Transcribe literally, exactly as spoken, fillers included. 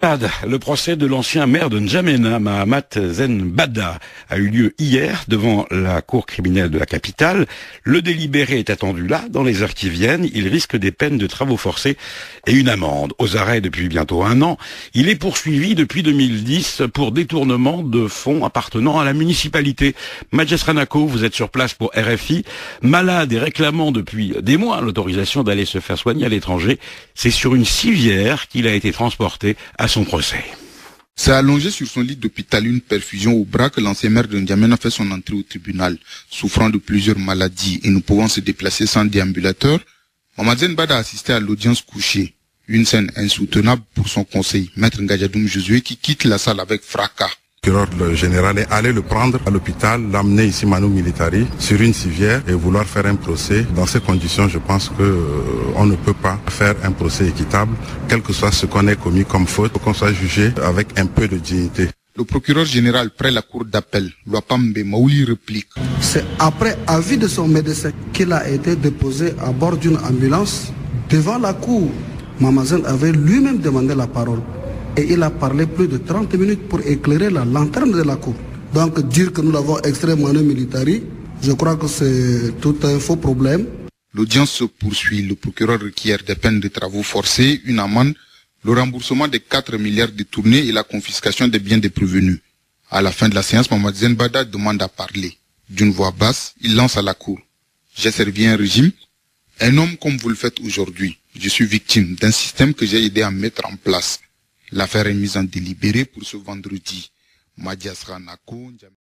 Le procès de l'ancien maire de N'Djamena, Mahamat Zen Bada, a eu lieu hier devant la cour criminelle de la capitale. Le délibéré est attendu là, dans les heures qui viennent. Il risque des peines de travaux forcés et une amende. Aux arrêts depuis bientôt un an, il est poursuivi depuis deux mille dix pour détournement de fonds appartenant à la municipalité. Madjes Ranako, vous êtes sur place pour R F I. Malade et réclamant depuis des mois l'autorisation d'aller se faire soigner à l'étranger, c'est sur une civière qu'il a été transporté à son procès. C'est allongé sur son lit d'hôpital, une perfusion au bras, que l'ancien maire de N'Djamena fait son entrée au tribunal. Souffrant de plusieurs maladies et ne pouvant se déplacer sans déambulateur, Mahamat Zen Bada a assisté à l'audience couchée. Une scène insoutenable pour son conseil, Maître Ngajadoum Josué, qui quitte la salle avec fracas. Le général est allé le prendre à l'hôpital, l'amener ici Manu Militari sur une civière et vouloir faire un procès. Dans ces conditions, je pense que euh, on ne peut pas faire un procès équitable, quel que soit ce qu'on ait commis comme faute, qu'on soit jugé avec un peu de dignité. Le procureur général près la cour d'appel, Luapambe Maouli, réplique. C'est après avis de son médecin qu'il a été déposé à bord d'une ambulance devant la cour. Mahamat Zen avait lui-même demandé la parole. Et il a parlé plus de trente minutes pour éclairer la lanterne de la cour. Donc dire que nous l'avons extrait Manu Militari, je crois que c'est tout un faux problème. L'audience se poursuit. Le procureur requiert des peines de travaux forcés, une amende, le remboursement des quatre milliards détournés et la confiscation des biens des prévenus. À la fin de la séance, Mahamat Zen Bada demande à parler. D'une voix basse, il lance à la cour. J'ai servi un régime, un homme comme vous le faites aujourd'hui. Je suis victime d'un système que j'ai aidé à mettre en place. L'affaire est mise en délibéré pour ce vendredi. Madjes Ranako.